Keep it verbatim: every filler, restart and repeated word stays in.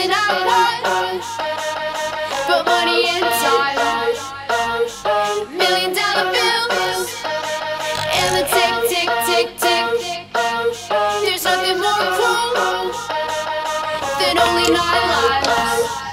everything I want, but money and time. Million dollar bills and the tick, tick, tick, tick. There's nothing more cruel than only nine lives.